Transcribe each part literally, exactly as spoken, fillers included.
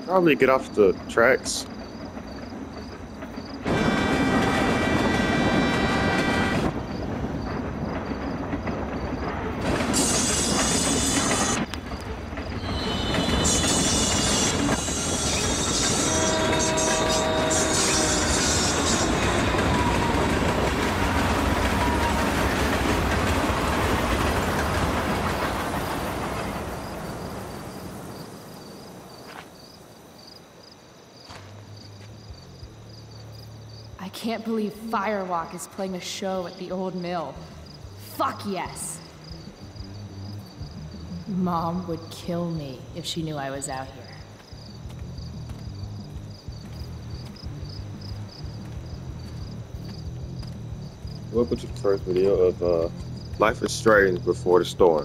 Probably get off the tracks. I can't believe Firewalk is playing a show at the old mill. Fuck yes! Mom would kill me if she knew I was out here. Welcome to the first video of uh, Life is Strange Before the Storm.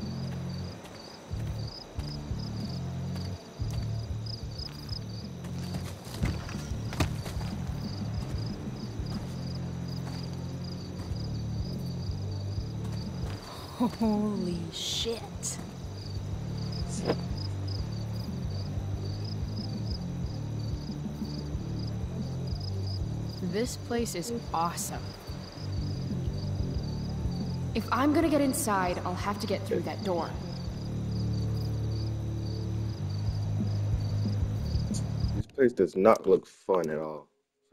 Holy shit. This place is awesome. If I'm gonna get inside, I'll have to get through that door. This place does not look fun at all.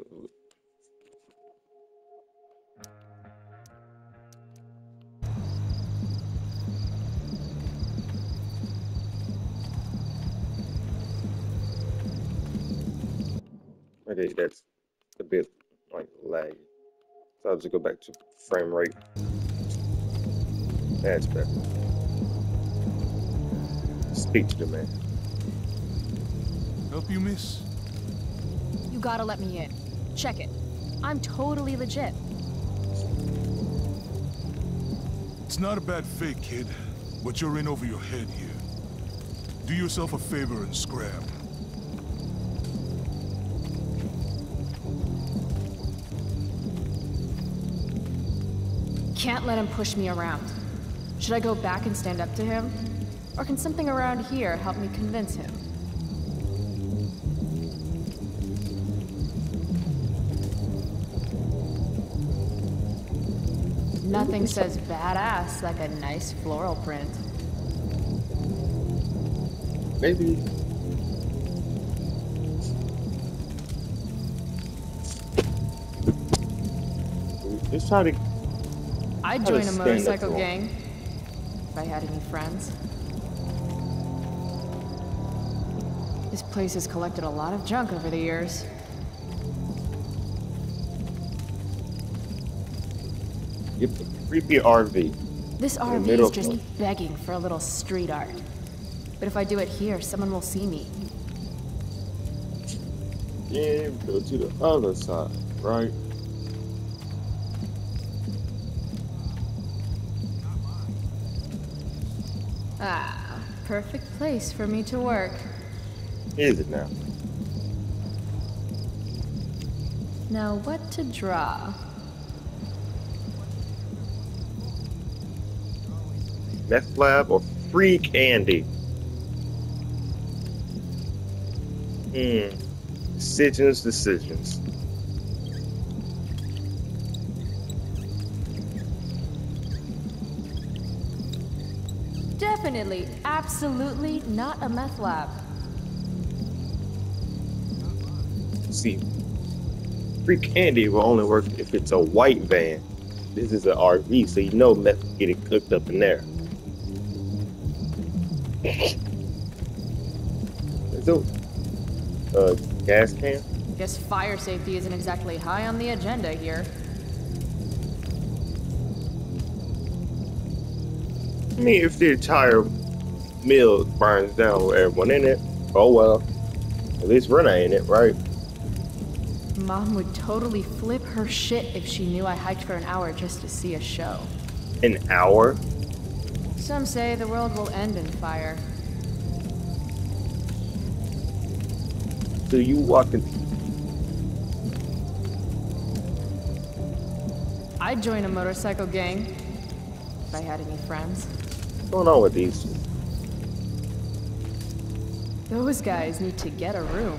Okay, that's a bit like laggy. So I'll just go back to frame rate. That's better. Speak to the man. Help you, miss? You gotta let me in. Check it. I'm totally legit. It's not a bad fake, kid, but you're in over your head here. Do yourself a favor and scram. Can't let him push me around. Should I go back and stand up to him? Or can something around here help me convince him? Nothing says badass like a nice floral print. Maybe. Just try to. I'd join a motorcycle gang if I had any friends. This place has collected a lot of junk over the years. Yep, creepy R V. This R V is just begging for a little street art. But if I do it here, someone will see me. Yeah, go to the other side, right? Ah, perfect place for me to work. Is it now? Now what to draw? Meth lab or free candy? Hmm. Decisions, decisions. Definitely, absolutely not a meth lab. See, free candy will only work if it's a white van. This is an R V, so you know meth is getting cooked up in there. So, uh, gas can? Guess fire safety isn't exactly high on the agenda here. I mean, if the entire mill burns down with everyone in it, oh well. At least we're not in it, right? Mom would totally flip her shit if she knew I hiked for an hour just to see a show. An hour? Some say the world will end in fire. So you walking? I'd join a motorcycle gang if I had any friends. What's going on with these? Those guys need to get a room.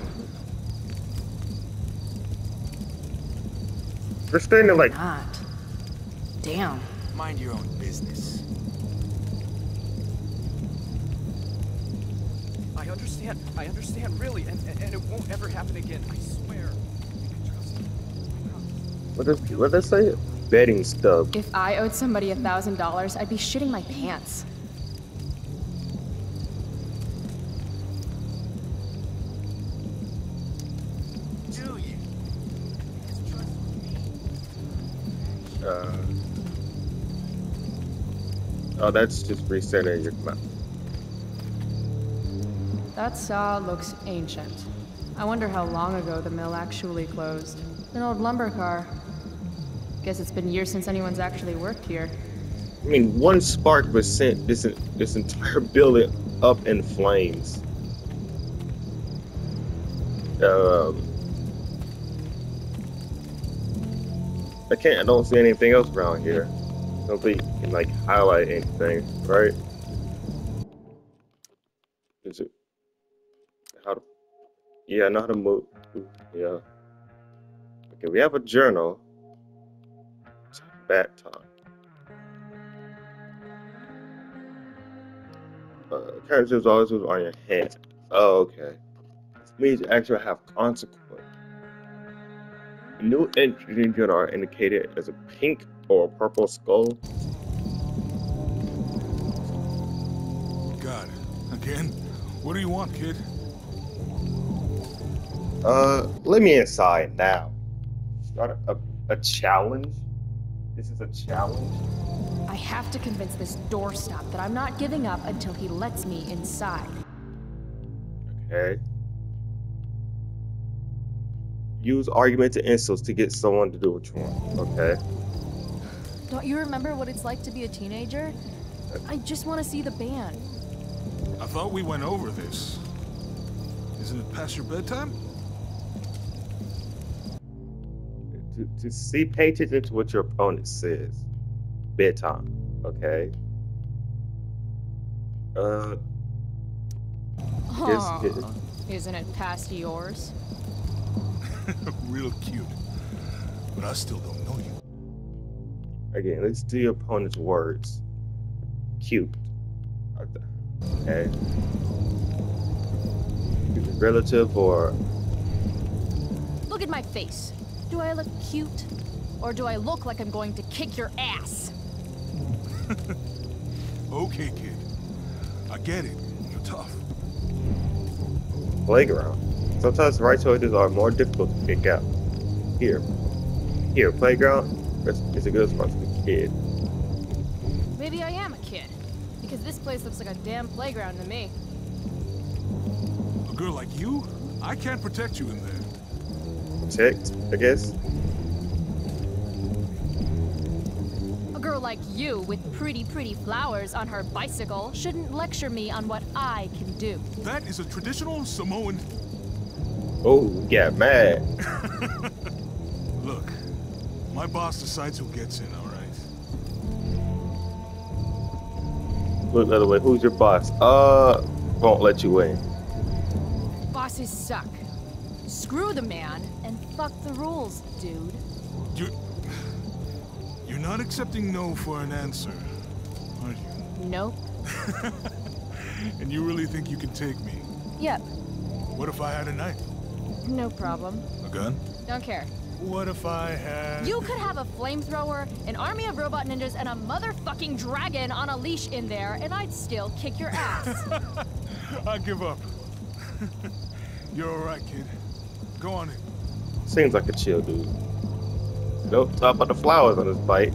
We're standing like. Not. Damn. Mind your own business. I understand. I understand, really, and, and, and it won't ever happen again. I swear. You can trust me. What does what does that say? Betting stub. If I owed somebody a thousand dollars, I'd be shitting my pants. Do you? Uh, oh, that's just recentering your mouth. That saw looks ancient. I wonder how long ago the mill actually closed. An old lumber car. Guess it's been years since anyone's actually worked here. I mean, one spark was sent this this entire building up in flames. Um, I can't. I don't see anything else around here. Nobody can like highlight anything, right? Is it how to? Yeah, I know how to move. Yeah. Okay, we have a journal. It's bat time. Uh, characters always was on your hand. Oh, okay. This means you actually have consequence. New entries in journal are indicated as a pink or a purple skull. God, again? What do you want, kid? Uh, let me inside now. It's not a, a, a challenge. This is a challenge. I have to convince this doorstop that I'm not giving up until he lets me inside. Okay. Use arguments and insults to get someone to do what you want. Okay. Don't you remember what it's like to be a teenager? I just want to see the band. I thought we went over this. Isn't it past your bedtime? To, to see, pay attention to what your opponent says. Bedtime. Okay. Uh. Aw, Here's, isn't it past yours? Real cute. But I still don't know you. again, let's do your opponent's words. Cute. Okay. Is it relative or? Look at my face. Do I look cute? Or do I look like I'm going to kick your ass? Okay, kid. I get it. You're tough. Playground. Sometimes the right choices are more difficult to pick out. Here. Here, playground. It's, it's a good spot for the kid. Maybe I am a kid. Because this place looks like a damn playground to me. A girl like you? I can't protect you in there. Protect, I guess. A girl like you with pretty, pretty flowers on her bicycle shouldn't lecture me on what I can do. That is a traditional Samoan... Oh, yeah, mad. Look, my boss decides who gets in, all right? Look the other way. Who's your boss? Uh, won't let you in. Bosses suck. Screw the man and fuck the rules, dude. You're... You're not accepting no for an answer, are you? Nope. And you really think you can take me? Yep. What if I had a knife? No problem. A gun? Don't care. What if I had... You could have a flamethrower, an army of robot ninjas, and a motherfucking dragon on a leash in there, and I'd still kick your ass. I give up. You're all right, kid. Go on in. Seems like a chill dude. Nope, talk about the flowers on his bike.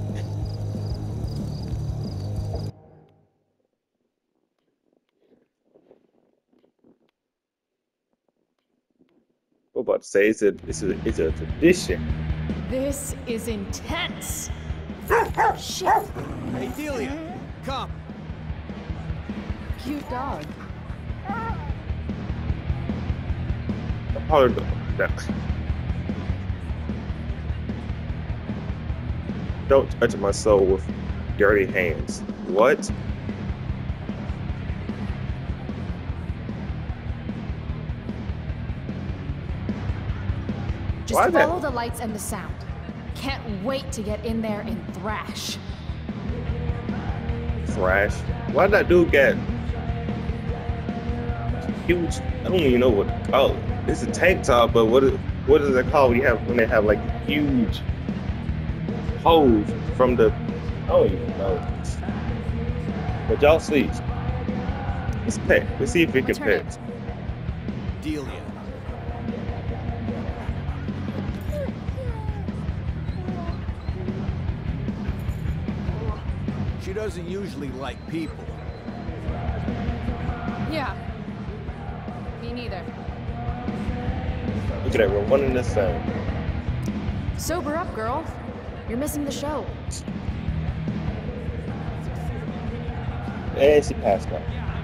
What about to say it's a it's a it's a tradition. This is intense. Shit. Hey, Delia, come. Cute dog. I'm probably don't, that. Don't touch my soul with dirty hands. What? Just Why that- follow the lights and the sound. Can't wait to get in there and thrash. Thrash. Why that dude get huge? I don't even know what to call it. It's a tank top, but what is, what is it called when you have when they have like huge hose from the? I don't even know. But y'all see, let's pet. Let's see if we can What's her name? pet. Delia. She doesn't usually like people. Yeah. Me neither. Look at that, we're one in the same. Sober up, girl. You're missing the show. And she passed out.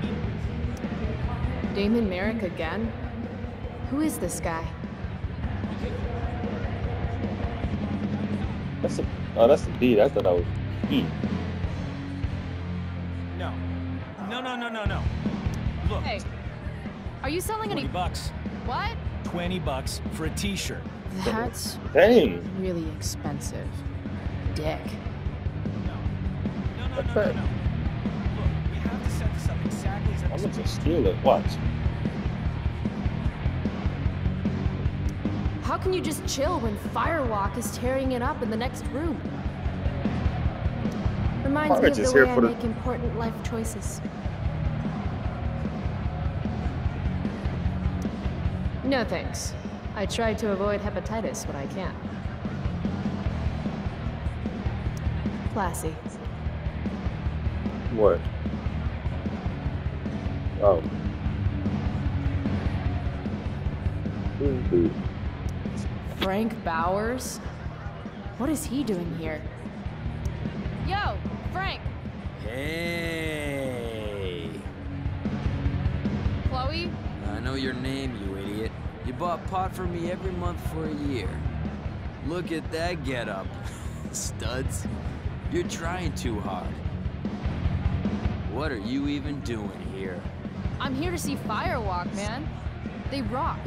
Damon Merrick again? Who is this guy? That's a, oh, that's a D. I thought that was E. No. No, no, no, no, no. Look, Hey, are you selling twenty any... bucks. What? twenty bucks for a t-shirt. That's Dang. really expensive. Dick. No. No, no, That's no, no, right. no. Look, we have to set this up exactly as I I'm gonna just steal it. Watch. How can you just chill when Firewalk is tearing it up in the next room? Reminds me Pirates of is the here way I for the- make important life choices. No thanks. I try to avoid hepatitis when I can. Classy. What? Oh. Ooh. Frank Bowers? What is he doing here? Yo, Frank! Hey! Chloe? I know your name, you idiot. You bought pot for me every month for a year. Look at that getup. Studs. You're trying too hard. What are you even doing here? I'm here to see Firewalk, man. They rock.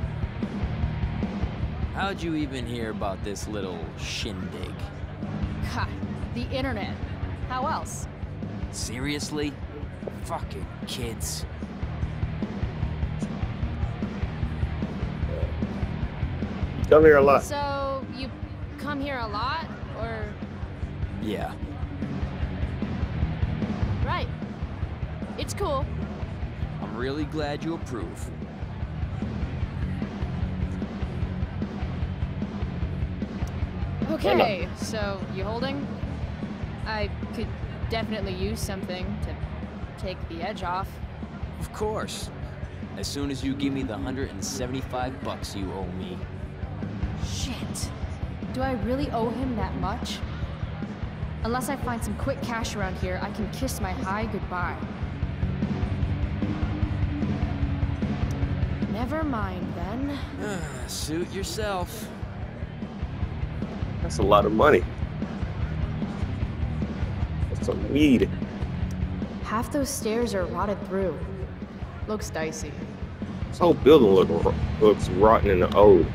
How'd you even hear about this little shindig? Ha, the internet. How else? Seriously? Fucking kids. You come here a lot. So, you come here a lot, or... Yeah. Right. It's cool. I'm really glad you approve. Okay, so, you holding? I could definitely use something to take the edge off. Of course. As soon as you give me the one hundred seventy-five bucks you owe me. Shit. Do I really owe him that much? Unless I find some quick cash around here, I can kiss my high goodbye. Never mind, then. Suit yourself. That's a lot of money. That's some weed. Half those stairs are rotted through. Looks dicey. This whole building look, ro- looks rotten in the old.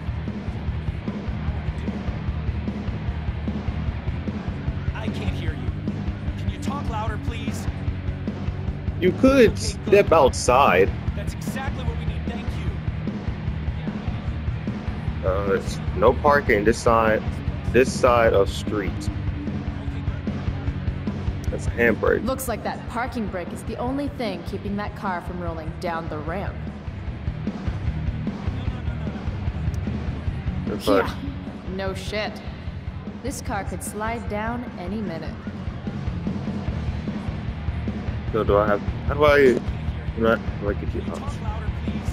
I can't hear you. Can you talk louder, please? You could step outside. That's exactly what we need. Thank you. Uh, it's no parking this side. This side of street. That's a handbrake. Looks like that parking brake is the only thing keeping that car from rolling down the ramp. It's like, Yeah, no shit. This car could slide down any minute. so do I have? How do I? Not do I get you Can you out? talk louder, please?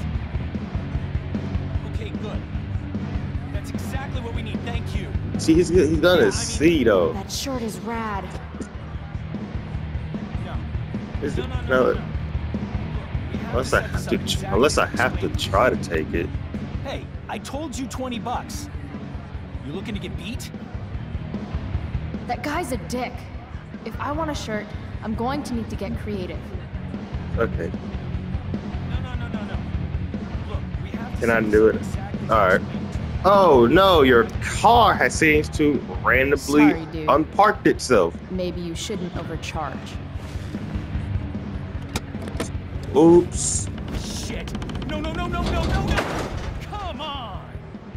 Okay, good. That's exactly what we need. Thank you. See, he's he's done his C though. That shirt is rad. No. Is No, it? no, no, No, no, no. We have unless to I set have this to, up tr- exactly unless I as have to we try to take it. Hey, I told you twenty bucks. You looking to get beat? That guy's a dick. If I want a shirt, I'm going to need to get creative. Okay, No, no, no, no, no. Look, we have to can I set do this it? up exactly as All we right. need. Oh no, your car has seems to randomly Sorry, dude. unparked itself. Maybe you shouldn't overcharge. Oops. Shit! No, no, no, no, no, no, no! Come on!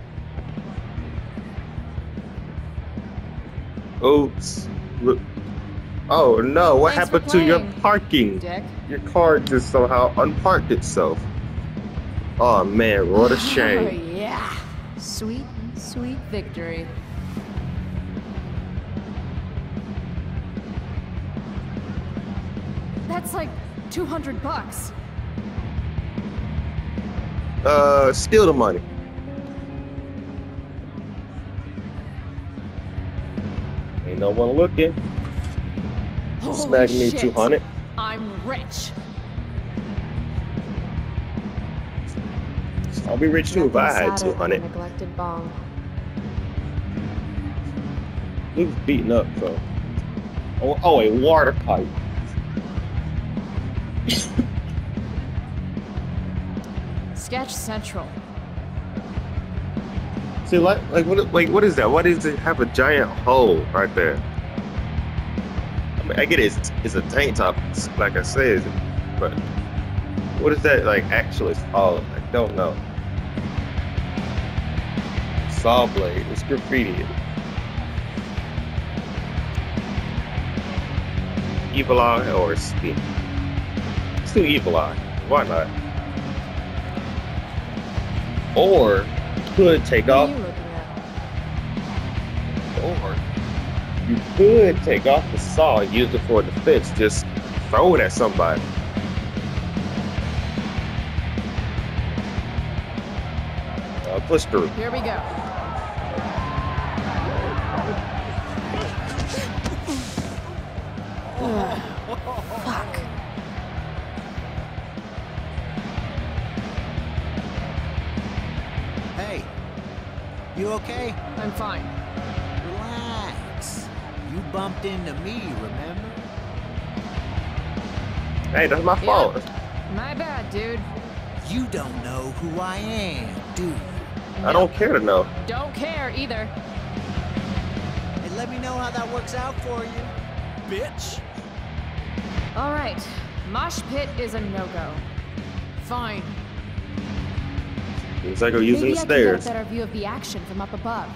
Oops. Look. Oh no, what Thanks happened for to your playing, parking? Dick. Your car just somehow unparked itself. Oh man, what a Oh, shame. yeah. Sweet, sweet victory. That's like two hundred bucks. Uh, steal the money. Ain't no one looking. Holy Smack me shit. two hundred. I'm rich. I'll be rich too if I Nothing had sadder two than hundred. a neglected bong. He was beaten up, so. Oh, oh, a water pipe. Sketch Central. See, like, like what, like, what is that? Why does it have a giant hole right there? I mean, I get it. It's, it's a tank top, like I said, but what is that like actually called? I don't know. Saw blade. It's graffiti. Evil Eye or Speed? Let's do Evil Eye. Why not? Or could take What off. are you looking at? Or you could take off the saw and use it for defense. Just throw it at somebody. Uh, push through. Here we go. Ugh, fuck. Hey, you okay? I'm fine. Relax. You bumped into me, remember? Hey, that's my fault. My bad, dude. You don't know who I am, do you? I don't care to know. Don't care either. Hey, let me know how that works out for you. Bitch! All right. Mosh pit is a no-go. Fine. Seems like I'm using Maybe the I stairs. can get a better view of the action from up above.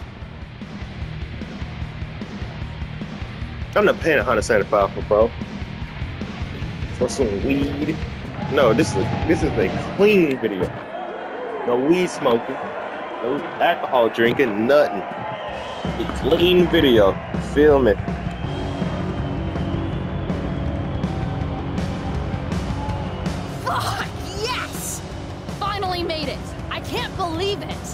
I'm not paying one hundred seventy-five for bro. For some weed. No, this is this is a clean video. No weed smoking, no alcohol drinking, nothing. A clean video. Film it. Fuck, yes! Finally made it. I can't believe it.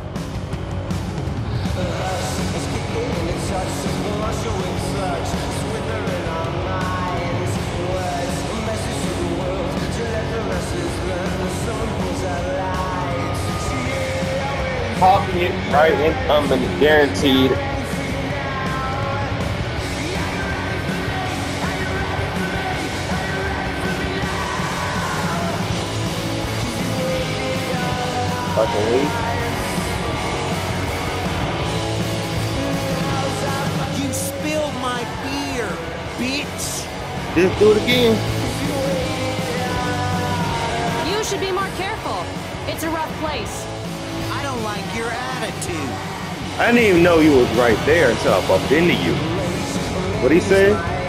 Copy it, right incumbent, guaranteed. Fucking weed. You spilled my beer, bitch! Just do it again. You should be more careful. It's a rough place. I don't like your attitude. I didn't even know you was right there until I bumped into you. What he say?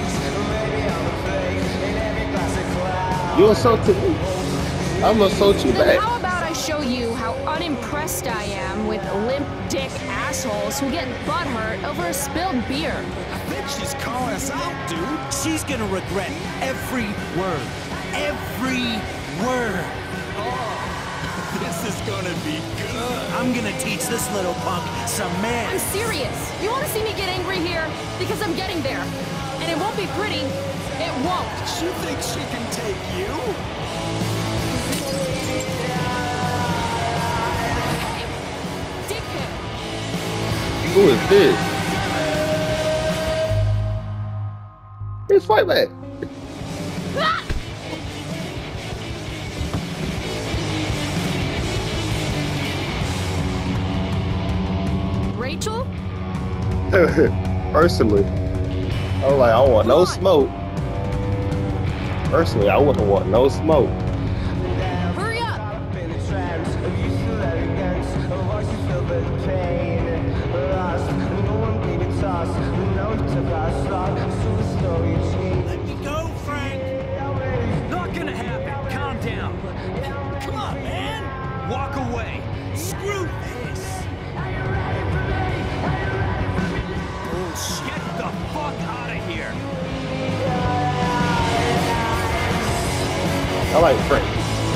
You assaulted me. I'm gonna assault you Then back. how about I show you how unimpressed I am with limp dick assholes who get butthurt over a spilled beer? I think she's calling us out, dude. She's gonna regret every word. Every word. This is gonna be good. I'm gonna teach this little punk some I'm manners. serious. You want to see me get angry here? Because I'm getting there. And it won't be pretty. It won't. She thinks she can take you? Dickhead. Who is this? It's Fight Back. Ah! Personally, I was like, I don't want no smoke. Personally, I wouldn't want no smoke. Hurry up! Let me go, Frank! Not gonna happen. Calm down. Come on, man! Walk away. Screw this! Bullshit. Get the fuck out of here! I like Frank.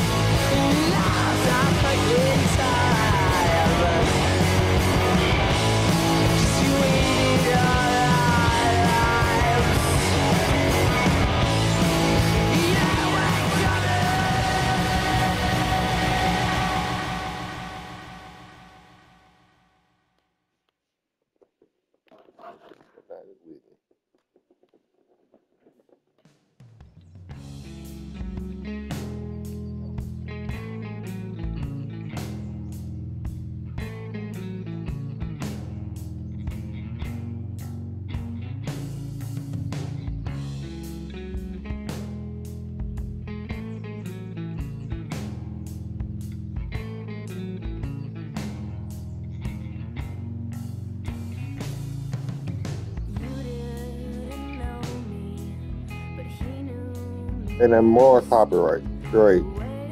And then more copyright. Great.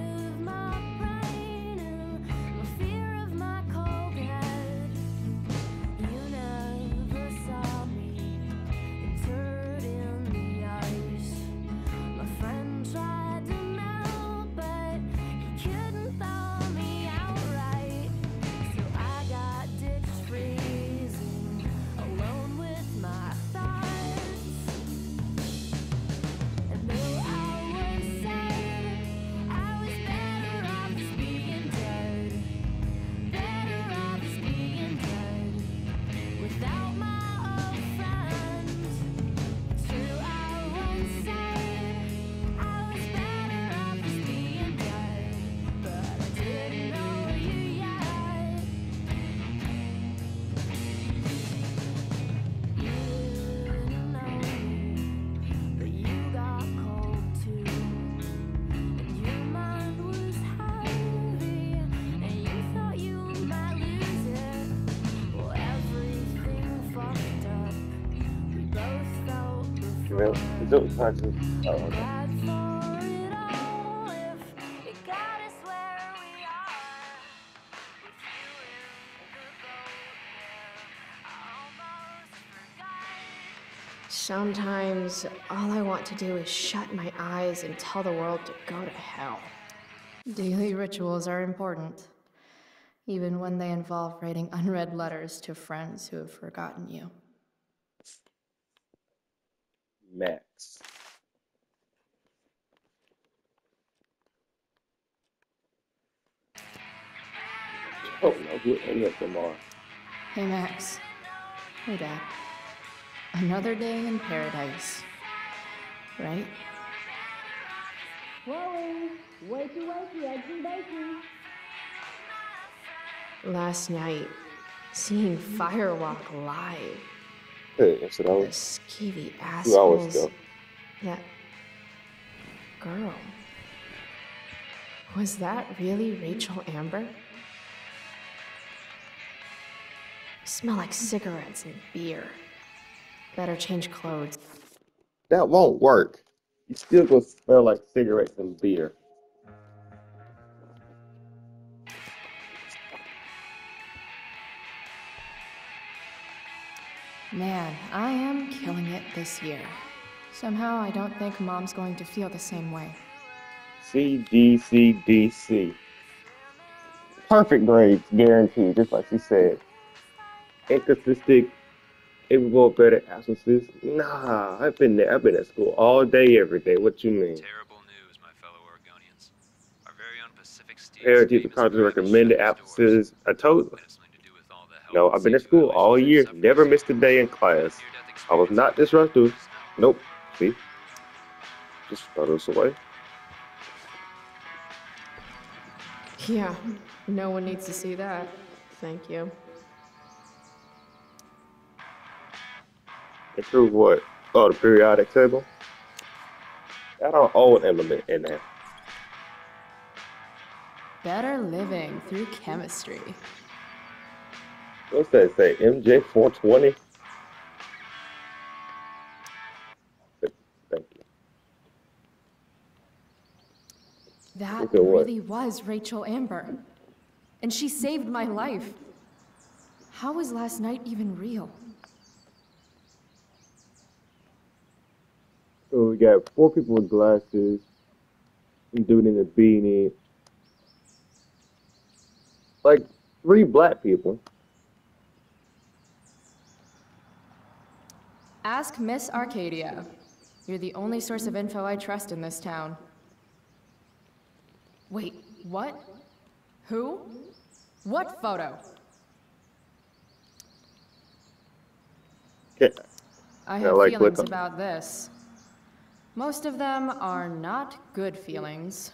Well, it don't touch it. Oh, okay. Sometimes all I want to do is shut my eyes and tell the world to go to hell. Daily rituals are important, even when they involve writing unread letters to friends who have forgotten you. Max. Oh no, who any of them are. Hey, Max. Hey, Dad. Another day in paradise, right? Chloe, wakey wakey, eggs and bacon. Last night, seeing Firewalk live. Hey, that's what I The was. skeevy Two hours assholes. ago. That girl. Was that really Rachel Amber? Smell like cigarettes and beer. Better change clothes. That won't work. You still gonna smell like cigarettes and beer. Man, I am killing it this year. Somehow I don't think Mom's going to feel the same way. C, D, C, D, C. Perfect grades, guaranteed, just like she said. Inconsistent, able better absences. Nah, I've been there. I've been at school all day, every day. What you mean? Terrible news, my fellow Oregonians. Our very own Pacific Steel Parity Stream for college is currently recommended shut its absences. I told you. doors. It has something to do with all the health No, and I've been at safety school all violations year. they've suffered Never as a missed a result. day in class. Near-death I was not experiences disruptive. now. Nope. See? Just throw this away. Yeah, no one needs to see that. Thank you. Improve what? Oh, the periodic table. Got an old element in there. Better living through chemistry. What's that say? M J four twenty? Thank you. That Look at what? really was Rachel Amber. And she saved my life. How was last night even real? So we got four people with glasses. Some dude in a beanie. Like three black people. Ask Miss Arcadia. You're the only source of info I trust in this town. Wait, what? Who? What photo? Yeah. I Yeah, have like, feelings click on- about this. Most of them are not good feelings.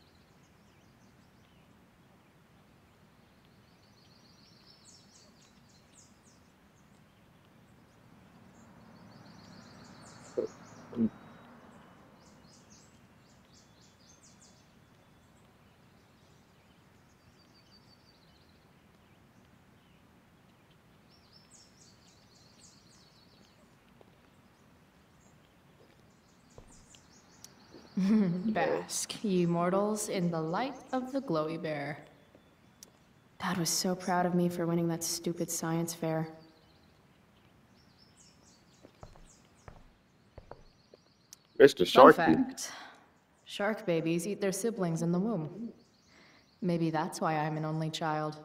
Bask, ye mortals, in the light of the glowy bear. Dad was so proud of me for winning that stupid science fair. Mister Fun Sharky. fact. Shark babies eat their siblings in the womb. Maybe that's why I'm an only child.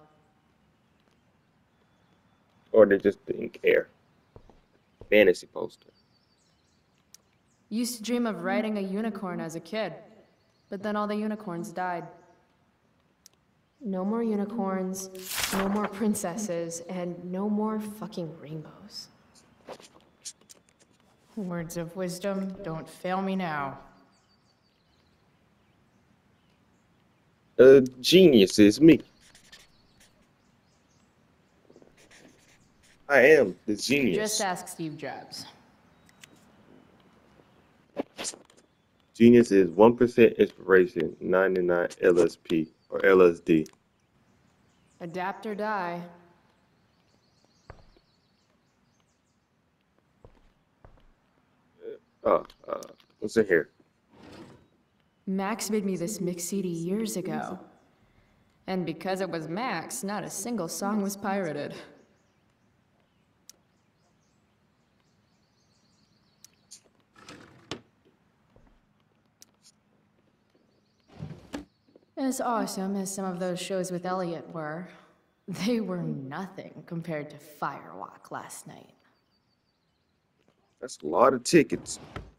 Or they just didn't care. Fantasy poster. Used to dream of riding a unicorn as a kid, but then all the unicorns died. No more unicorns, no more princesses, and no more fucking rainbows. Words of wisdom, don't fail me now. A genius is me. I am the genius. Just ask Steve Jobs. Genius is one percent inspiration, ninety-nine L S P or L S D. Adapt or die. Oh, uh, what's in here? Max made me this mix C D years ago. And because it was Max, not a single song was pirated. As awesome as some of those shows with Elliot were, they were nothing compared to Firewalk last night. That's a lot of tickets.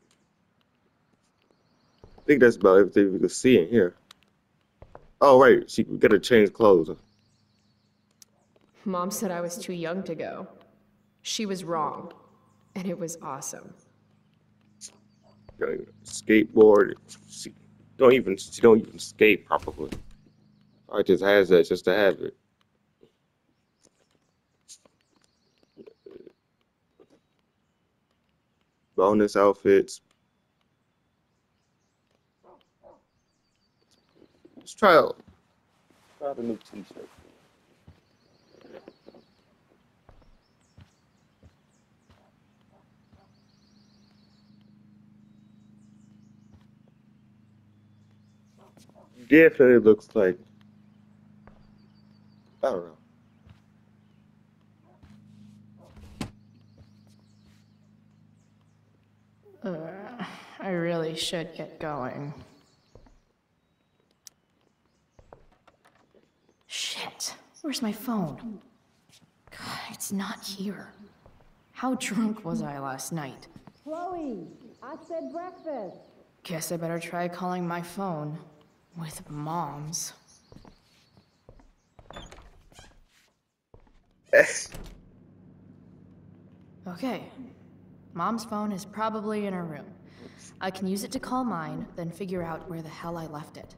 I think that's about everything we can see in here. Oh, right. She, we gotta change clothes. Mom said I was too young to go. She was wrong. And it was awesome. Gotta skateboard. She don't even, she don't even skate properly. I just has that just to have it. Bonus outfits. Let's try out. Try out a new t-shirt. Definitely looks like, I don't know. Uh, I really should get going. Shit, where's my phone? God, it's not here. How drunk was I last night? Chloe, I said breakfast. Guess I better try calling my phone with Mom's. Okay. Mom's phone is probably in her room. I can use it to call mine, then figure out where the hell I left it.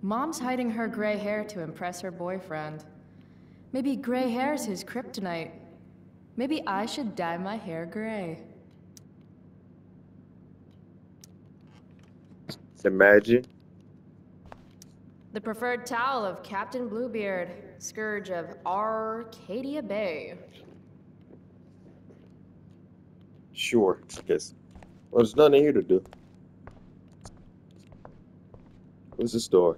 Mom's hiding her gray hair to impress her boyfriend. Maybe gray hair's his kryptonite. Maybe I should dye my hair gray. Imagine. The preferred towel of Captain Bluebeard, scourge of Arcadia Bay. Sure. Yes. Well, there's nothing here to do. What's the story?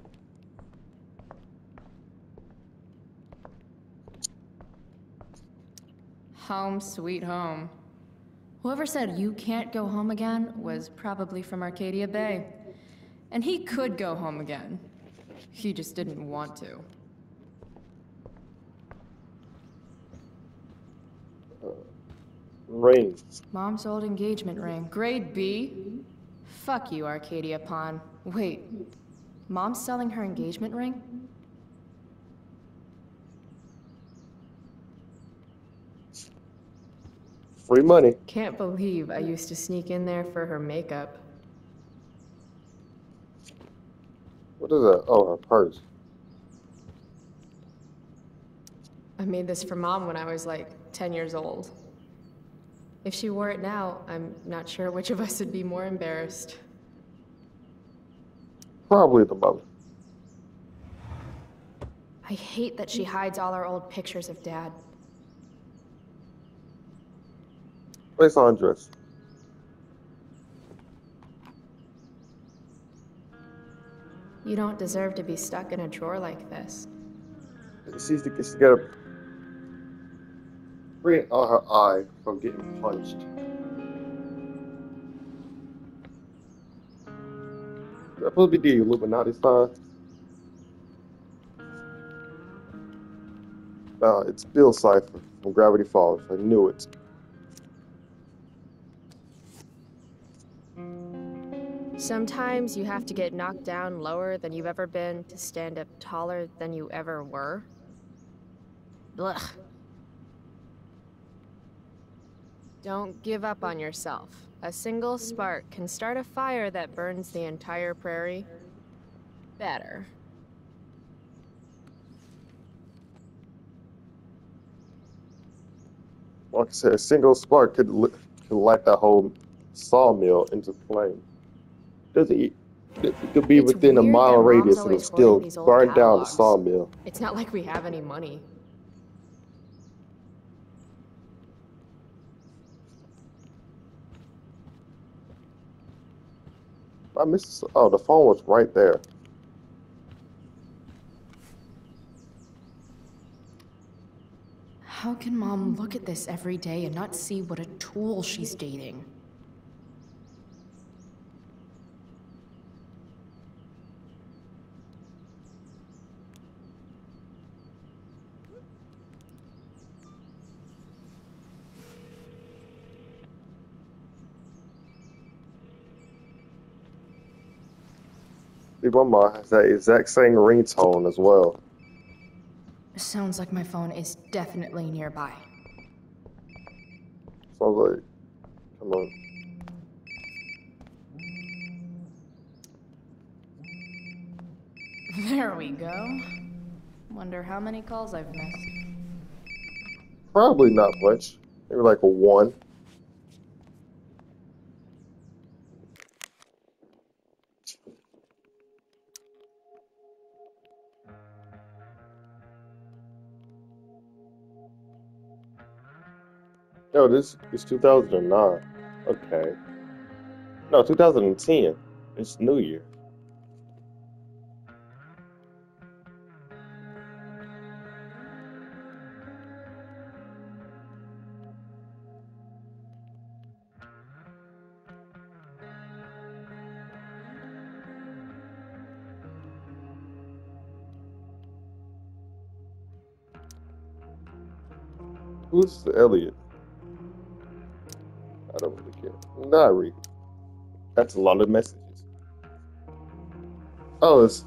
Home sweet home. Whoever said you can't go home again was probably from Arcadia Bay. And he could go home again. He just didn't want to. Uh, ring. Mom's old engagement ring. Grade B? Fuck you, Arcadia Pawn. Wait, Mom's selling her engagement ring? Free money. Can't believe I used to sneak in there for her makeup. What is that? Oh, her purse. I made this for Mom when I was like ten years old. If she wore it now, I'm not sure which of us would be more embarrassed. Probably the mother. I hate that she hides all our old pictures of Dad. Place on dress. You don't deserve to be stuck in a drawer like this. She's, she's got a print on her eye from getting punched. Is that supposed to be the Illuminati sign? Uh, it's Bill Cipher from Gravity Falls. I knew it. Sometimes you have to get knocked down lower than you've ever been to stand up taller than you ever were. Blech. Don't give up on yourself. A single spark can start a fire that burns the entire prairie. Better. Like I said, a single spark could, li could light that whole sawmill into flame. Does it? It could be It's within a weird mile that Mom's radius and always it'll still hoarding these old burn down the catalogs. sawmill. It's not like we have any money. I missed. Oh, the phone was right there. How can Mom look at this every day and not see what a tool she's dating? See, one more has that exact same ringtone as well. Sounds like my phone is definitely nearby. Sounds like, come on. There we go. Wonder how many calls I've missed. Probably not much. Maybe like a one. No, this is two thousand nine. Okay. No, two thousand ten. It's New Year. Who's Elliot? I don't really care. Not read. That's a lot of messages. Oh, it's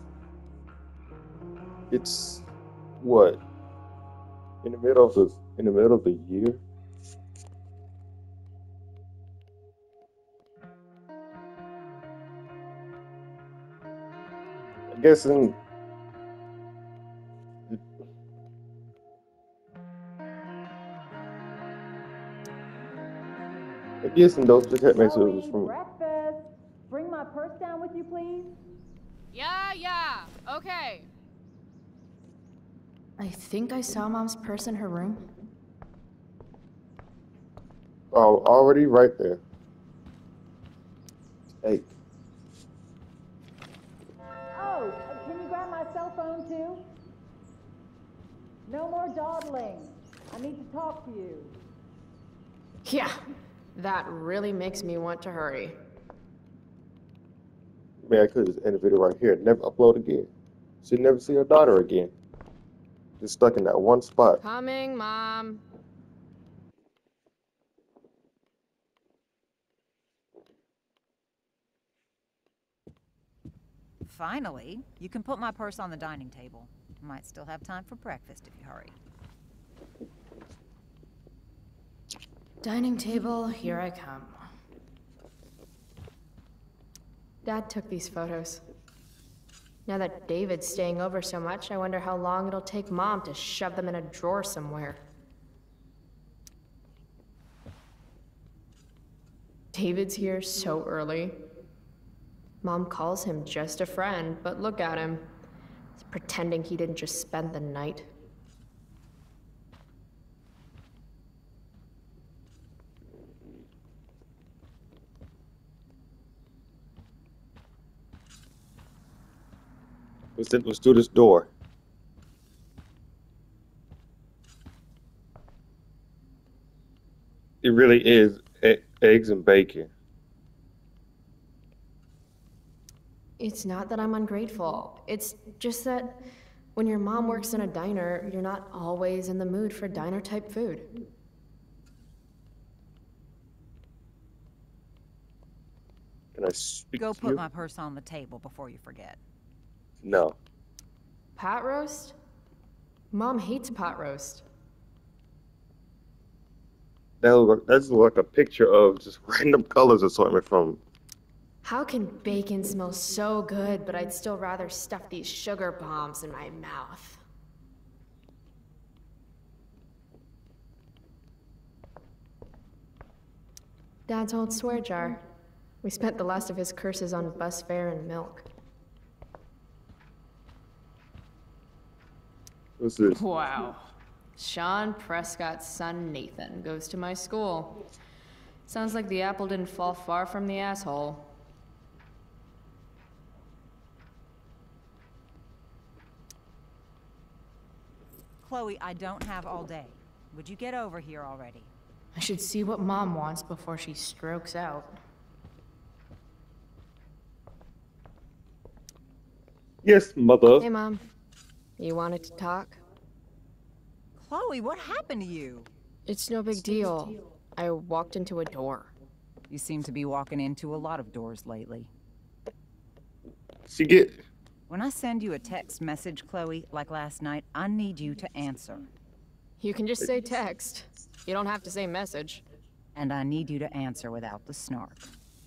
it's what? In the middle of the in the middle of the year? I guess in I'm guessing those text messages was Chloe, from. breakfast. Bring my purse down with you, please. Yeah, yeah, okay. I think I saw Mom's purse in her room. Oh, already right there. Hey. Oh, can you grab my cell phone too? No more dawdling. I need to talk to you. Yeah, that really makes me want to hurry. Man, I could just end the video right here. Never upload again. She'd never see her daughter again. Just stuck in that one spot. Coming, Mom. Finally, you can put my purse on the dining table. Might still have time for breakfast if you hurry. Dining table, here I come. Dad took these photos. Now that David's staying over so much, I wonder how long it'll take Mom to shove them in a drawer somewhere. David's here so early. Mom calls him just a friend, but look at him. He's pretending he didn't just spend the night. Let's, let's do this door. It really is e- eggs and bacon. It's not that I'm ungrateful. It's just that when your mom works in a diner, you're not always in the mood for diner-type food. Can I speak Go to put you? my purse on the table before you forget. No. Pot roast? Mom hates pot roast. That look, that's like a picture of just random colors assortment from. How can bacon smell so good, but I'd still rather stuff these sugar bombs in my mouth? Dad's old swear jar. We spent the last of his curses on bus fare and milk. What's this? Wow. Sean Prescott's son Nathan goes to my school. Sounds like the apple didn't fall far from the asshole. Chloe, I don't have all day. Would you get over here already? I should see what Mom wants before she strokes out. Yes, mother. Hey, Mom. You wanted to talk? Chloe, what happened to you? It's no big deal. I walked into a door. You seem to be walking into a lot of doors lately. She get. When I send you a text message, Chloe, like last night, I need you to answer. You can just say text. You don't have to say message. And I need you to answer without the snark.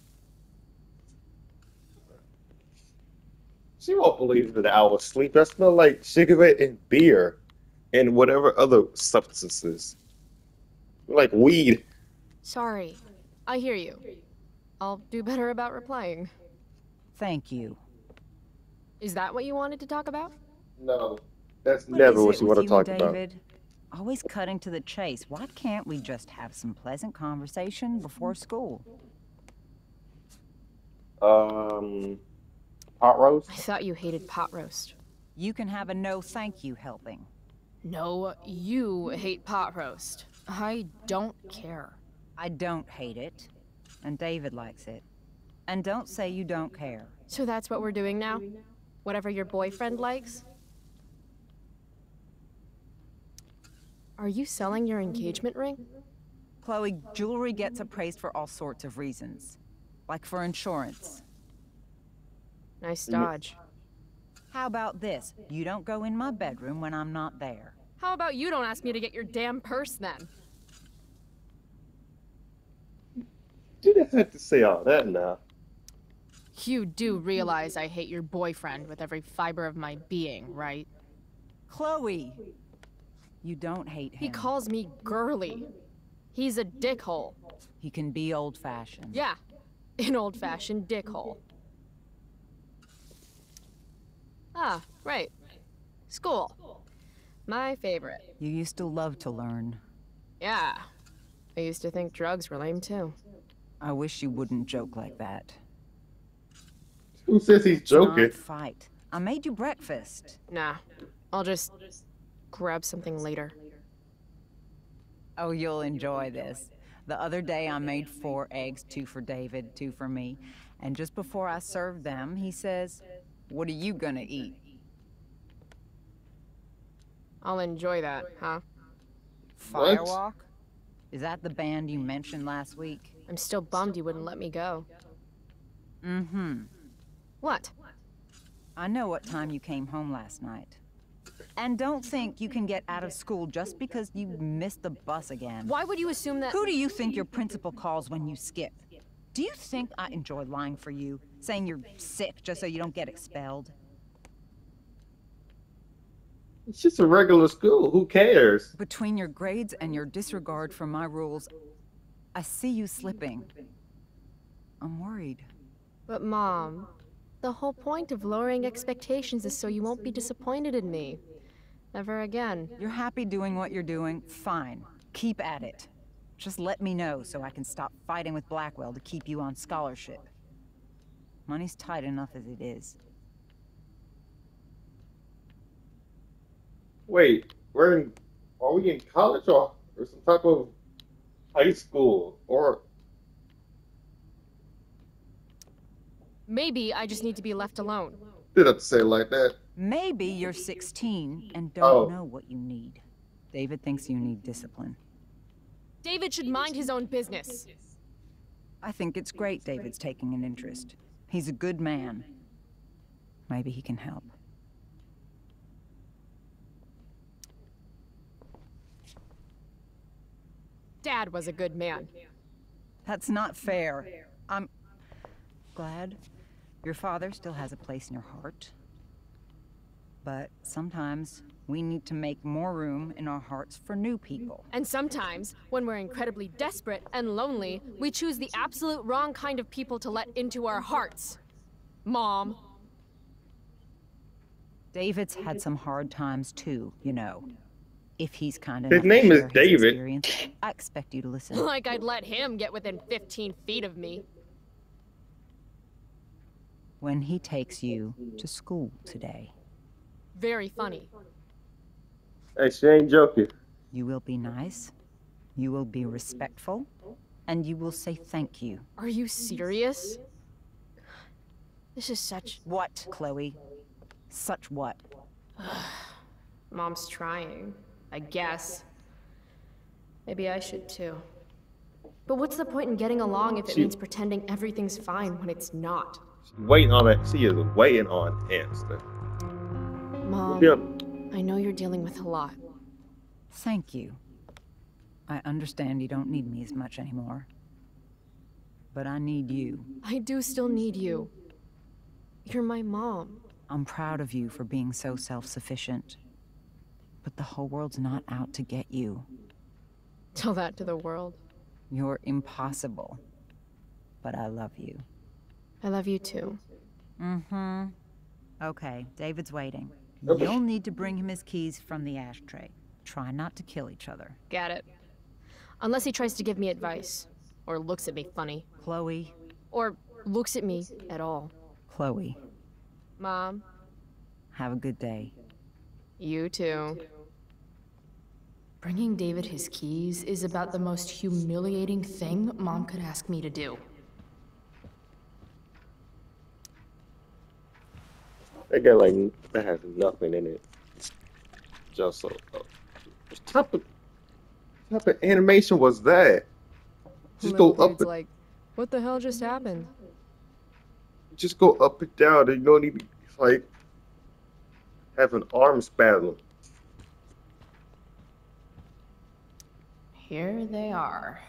She won't believe that I was asleep. I smell like cigarette and beer and whatever other substances. Like weed. Sorry. I hear you. I'll do better about replying. Thank you. Is that what you wanted to talk about? No, that's What never is what it she with want to you and talk about. David? Always cutting to the chase. Why can't we just have some pleasant conversation before school? Um, pot roast? I thought you hated pot roast. You can have a no thank you helping. No, you hate pot roast. I don't care. I don't hate it. And David likes it. And don't say you don't care. So that's what we're doing now? Whatever your boyfriend likes? Are you selling your engagement ring? Chloe, jewelry gets appraised for all sorts of reasons. Like for insurance. Nice dodge. How about this? You don't go in my bedroom when I'm not there. How about you don't ask me to get your damn purse then? You didn't have to say all that now. You do realize I hate your boyfriend with every fiber of my being, right? Chloe! You don't hate him. He calls me girly. He's a dickhole. He can be old-fashioned. Yeah, an old-fashioned dickhole. Ah, right. School. My favorite. You used to love to learn. Yeah. I used to think drugs were lame too. I wish you wouldn't joke like that. Who says he's joking? Not fight. I made you breakfast. Nah. I'll just grab something later. Oh, you'll enjoy this. The other day I made four eggs, two for David, two for me. And just before I served them, he says, "What are you gonna eat?" I'll enjoy that, huh? Firewalk? Is that the band you mentioned last week? I'm still bummed you wouldn't let me go. Mm-hmm. What? I know what time you came home last night. And don't think you can get out of school just because you missed the bus again. Why would you assume that— Who do you think your principal calls when you skip? Do you think I enjoy lying for you? Saying you're sick just so you don't get expelled? It's just a regular school. Who cares? Between your grades and your disregard for my rules, I see you slipping. I'm worried. But Mom, the whole point of lowering expectations is so you won't be disappointed in me. Ever again. You're happy doing what you're doing? Fine. Keep at it. Just let me know so I can stop fighting with Blackwell to keep you on scholarship. Money's tight enough as it is. Wait, we're in, are we in college or, or some type of high school? Or Maybe I just need to be left alone. did have to say it like that? Maybe you're sixteen and don't Oh. know what you need. David thinks you need discipline. David should mind his own business. I think it's great David's taking an interest. He's a good man. Maybe he can help. Dad was a good man. That's not fair. I'm glad your father still has a place in your heart. But sometimes we need to make more room in our hearts for new people. And sometimes, when we're incredibly desperate and lonely, we choose the absolute wrong kind of people to let into our hearts. Mom. David's had some hard times too, you know. If he's kind His enough name to is share his David. experience, I expect you to listen. Like I'd let him get within fifteen feet of me. When he takes you to school today, Very funny. Hey, she ain't joking. you will be nice, you will be respectful, and you will say thank you. Are you serious? This is such— What, Chloe? Such what? Mom's trying, I guess. Maybe I should too. But what's the point in getting along if it She- means pretending everything's fine when it's not? She's waiting on that. She is waiting on answer. Mom, Yep. I know you're dealing with a lot. Thank you. I understand you don't need me as much anymore. But I need you. I do still need you. You're my mom. I'm proud of you for being so self-sufficient. But the whole world's not out to get you. Tell that to the world. You're impossible. But I love you. I love you too. Mm-hmm. Okay, David's waiting. Okay. You'll need to bring him his keys from the ashtray. Try not to kill each other. Got it. Unless he tries to give me advice. Or looks at me funny. Chloe. Or looks at me at all. Chloe. Mom, Have a good day. you too. Bringing David his keys is about the most humiliating thing Mom could ask me to do. That got like that has nothing in it. Just so. Uh, what type of type of animation was that? Just go Little up. dude's And, like, what the hell just happened? just go up and down. You don't need to like have an arm spasm. Here they are.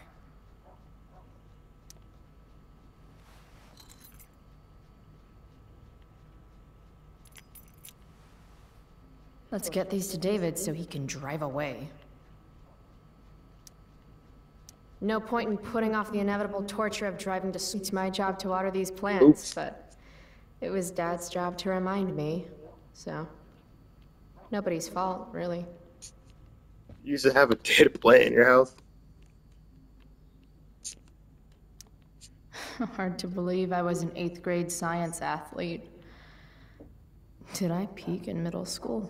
Let's get these to David so he can drive away. No point in putting off the inevitable torture of driving to... It's my job to water these plants, Oops. but it was Dad's job to remind me, so... Nobody's fault, really. You used to have a dead plant in your house? Hard to believe I was an eighth grade science athlete. Did I peak in middle school?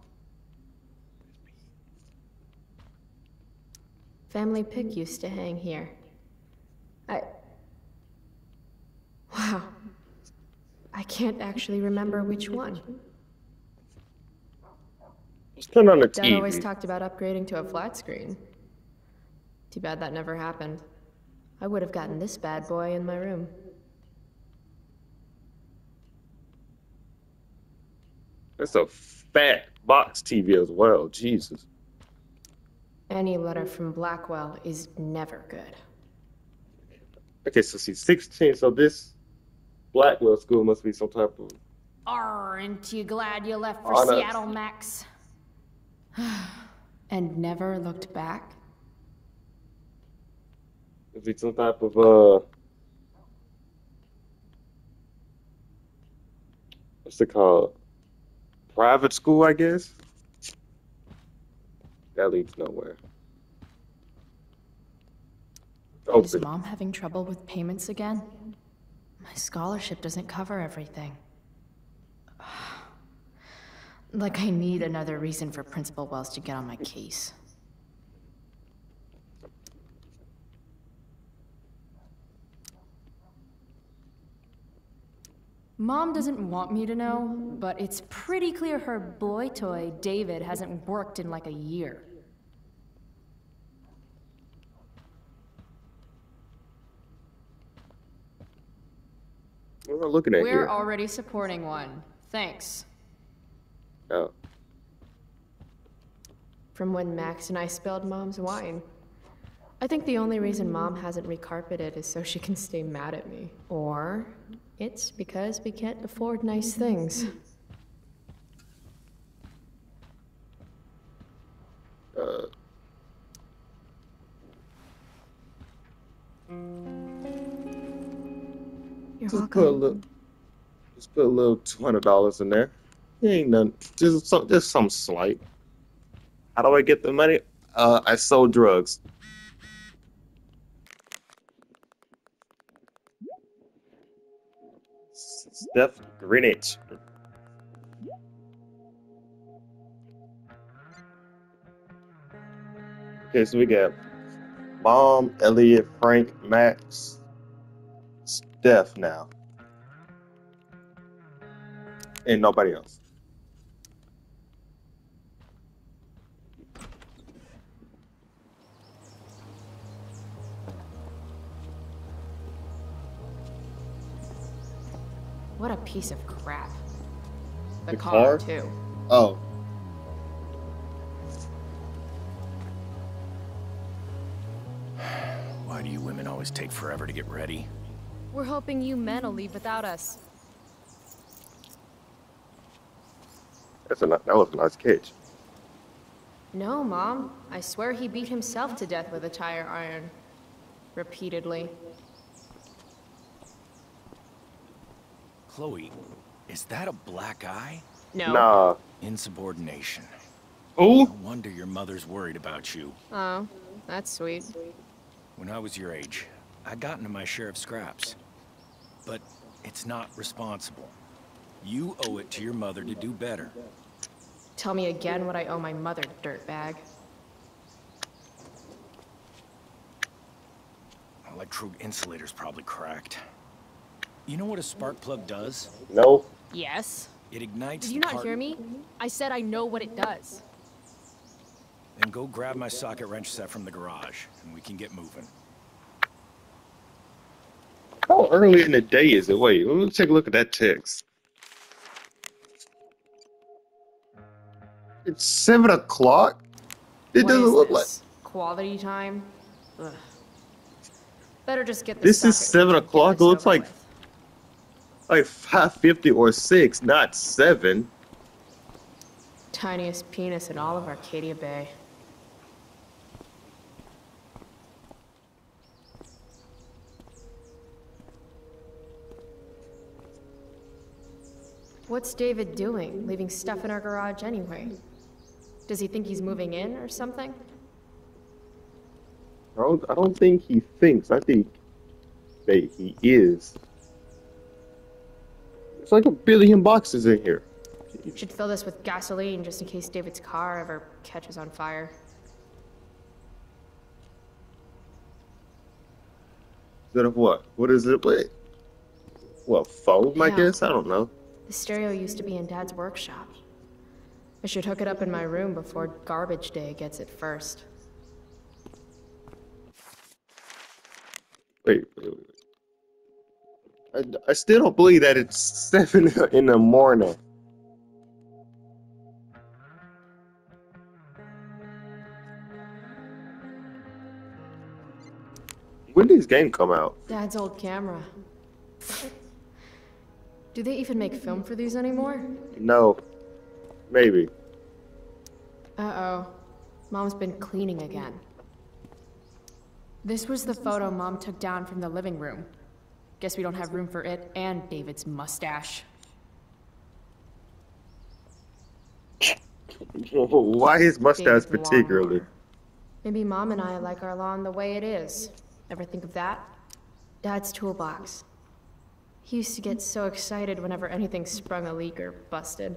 Family pic used to hang here. I... Wow. I can't actually remember which one. Just turn on the Dad T V. always talked about upgrading to a flat screen. Too bad that never happened. I would have gotten this bad boy in my room. That's a fat box T V as well. Jesus. Any letter from Blackwell is never good. Okay, so she's sixteen, so this Blackwell school must be some type of... Aren't you glad you left for Oh, no. Seattle, Max? And never looked back? Must be some type of, uh... what's it called? Private school, I guess? That leads nowhere. Is Open. Mom having trouble with payments again? My scholarship doesn't cover everything. Like I need another reason for Principal Wells to get on my case. Mom doesn't want me to know, but it's pretty clear her boy toy, David, hasn't worked in like a year. What am I looking at We're here? already supporting one. Thanks. Oh. From when Max and I spilled Mom's wine. I think the only reason Mom hasn't recarpeted is so she can stay mad at me. Or it's because we can't afford nice things. Uh. You're Just put a welcome. little, just put a little two hundred dollars in there. It ain't nothing. Just some, just some slight. How do I get the money? Uh, I sold drugs. Steph Greenwich. Okay, so we got Mom, Elliot, Frank, Max, Steph now, and nobody else. What a piece of crap. The, The car, car? too. Oh. Why do you women always take forever to get ready? We're hoping you men will leave without us. That's a ni- that was a nice catch. No, Mom. I swear he beat himself to death with a tire iron. Repeatedly. Chloe, is that a black eye? No. Nah. Insubordination. Ooh. No wonder your mother's worried about you. Oh, that's sweet. When I was your age, I got into my share of scraps. But it's not responsible. You owe it to your mother to do better. Tell me again what I owe my mother, dirtbag. Electrode insulator's probably cracked. You know what a spark plug does? No. Yes? It ignites Did you the not part- hear me? I said I know what it does. Then go grab my socket wrench set from the garage, and we can get moving. How early in the day is it? Wait, let me take a look at that text. It's seven o'clock. It What doesn't is look like. this? Quality time? Ugh. Better just get This is socket seven wrench and get o'clock. It this looks over like with. like five fifty or six, not seven. Tiniest penis in all of Arcadia Bay. What's David doing, leaving stuff in our garage anyway? Does he think he's moving in or something? I don't, I don't think he thinks. I think that he is. It's like a billion boxes in here. Should fill this with gasoline just in case David's car ever catches on fire. Instead of what? What is it? What? What, foam, I Yeah. guess? I don't know. The stereo used to be in Dad's workshop. I should hook it up in my room before garbage day gets it first. Wait, wait, wait. I, I still don't believe that it's seven in the morning. When did this game come out? Dad's old camera. Do they even make film for these anymore? No. Maybe. Uh-oh. Mom's been cleaning again. This was the photo Mom took down from the living room. Guess we don't have room for it and David's mustache. Why his mustache David's particularly? lawnmower. Maybe Mom and I like our lawn the way it is. Ever think of that? Dad's toolbox. He used to get so excited whenever anything sprung a leak or busted.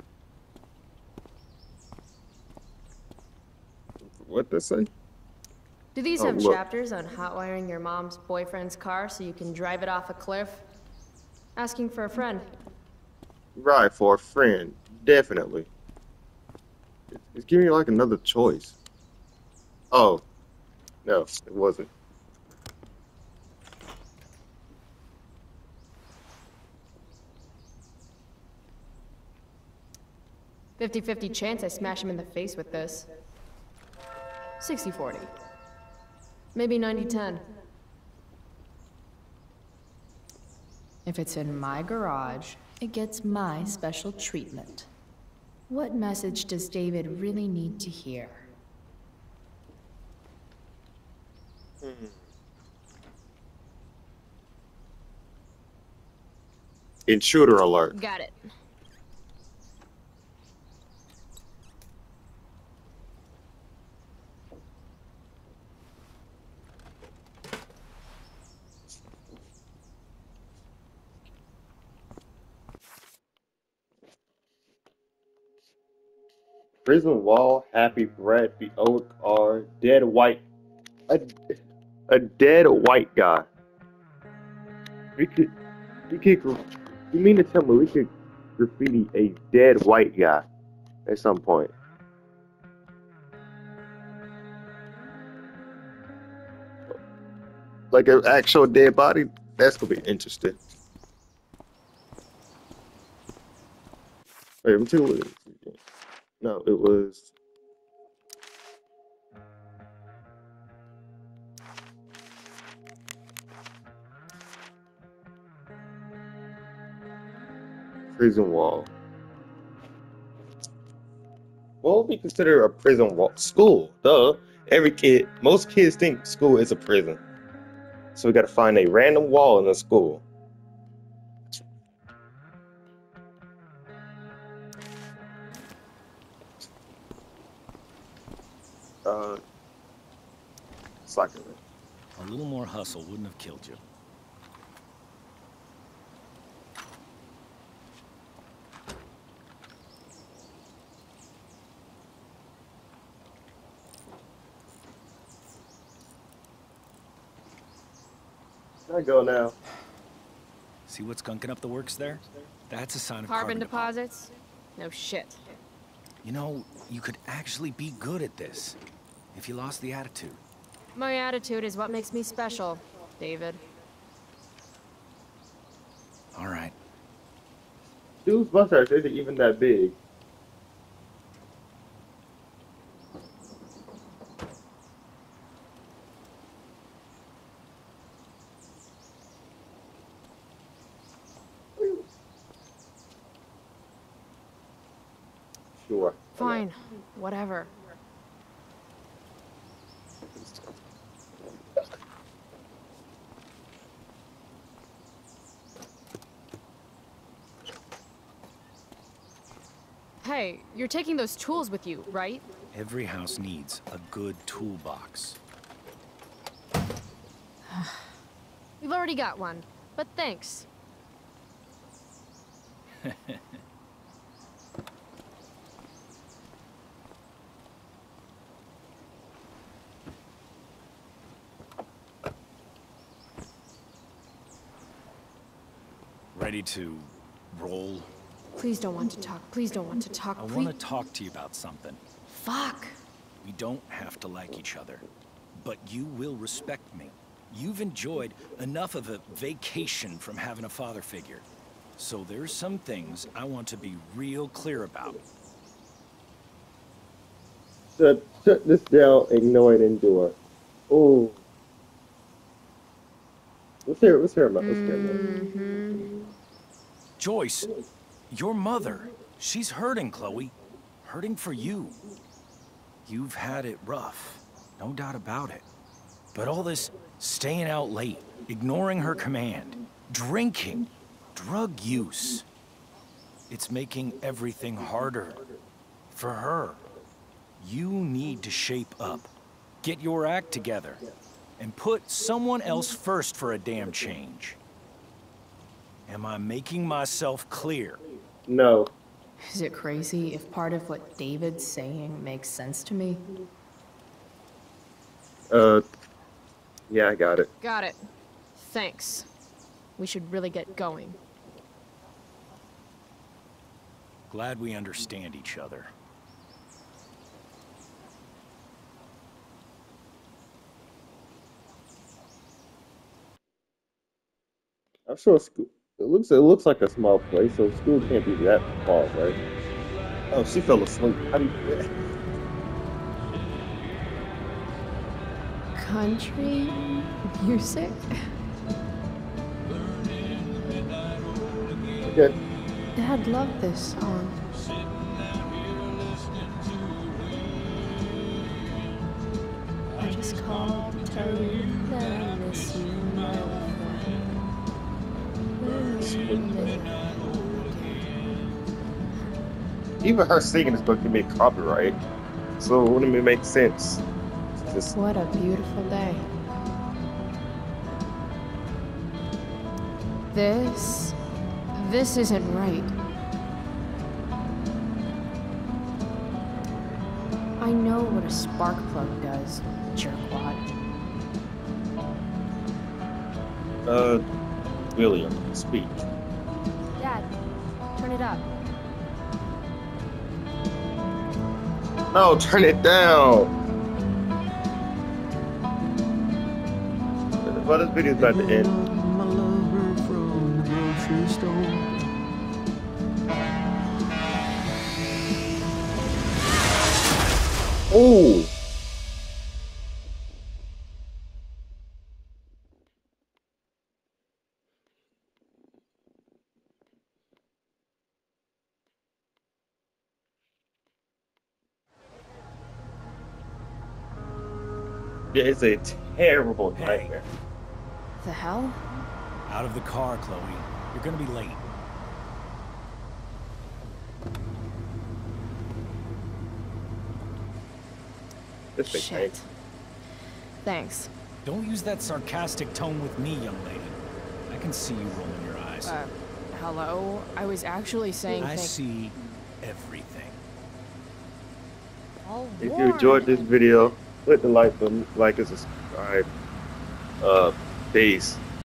What they say? Do these Oh, have look. chapters on hotwiring your mom's boyfriend's car so you can drive it off a cliff? Asking for a friend. Right, for a friend. Definitely. It's giving you like another choice. Oh. No, it wasn't. fifty fifty chance I smash him in the face with this. sixty forty. Maybe ninety ten. If it's in my garage, it gets my special treatment. What message does David really need to hear? Hmm. Intruder alert. Got it. Prison wall, happy bread, the oak are dead white. A, a dead white guy. We could, we could, you mean to tell me we could graffiti a dead white guy at some point? Like an actual dead body? That's gonna be interesting. Wait, let me tell you what it is. No, it was. Prison wall. What would be considered a prison wall? School, duh. Every kid, most kids think school is a prison. So we gotta find a random wall in the school. Uh, it's like A little more hustle wouldn't have killed you. I go now. See what's gunking up the works there? That's a sign of Carbon carbon deposit. deposits? No shit. You know, you could actually be good at this if you lost the attitude. My attitude is what makes me special, David. All right. Dude's mustache isn't even that big. Sure. Fine. Whatever. Hey, you're taking those tools with you, right? Every house needs a good toolbox. We've already got one, but thanks. Ready to roll? Please don't want to talk. Please don't want to talk. I Please. want to talk to you about something. Fuck. We don't have to like each other, but you will respect me. You've enjoyed enough of a vacation from having a father figure. So there's some things I want to be real clear about. Shut, shut this down, ignore and endure. Oh. Let's hear, let's hear about let's hear about Mm-hmm. Joyce, your mother, she's hurting, Chloe. Hurting for you. You've had it rough, no doubt about it. But all this staying out late, ignoring her command, drinking, drug use, it's making everything harder for her. You need to shape up, get your act together, and put someone else first for a damn change. Am I making myself clear? No. Is it crazy if part of what David's saying makes sense to me? Uh, yeah, I got it. Got it. Thanks. We should really get going. Glad we understand each other. I'm sure school. It looks it looks like a small place, so school can't be that far, right? Oh, she fell asleep. How do you? Country music? Okay. Dad loved this song. I just called to tell you that I miss you, my old friend. Even her singing this book can make copyright, so wouldn't it make sense? Just... What a beautiful day. This... This isn't right. I know what a spark plug does, jerkwad. Uh, William, speak. Dad, turn it up. No, turn it down. Well, this video's about to end. My lover from the grocery store. Oh. Yeah, it's a terrible nightmare. The hell? Out of the car, Chloe. You're gonna be late. This thing Shit. stinks. Thanks. Don't use that sarcastic tone with me, young lady. I can see you rolling your eyes. Uh, hello? I was actually saying I thank- see everything. I'll If you warn. enjoyed this video, click the like button, like and subscribe. Uh, peace.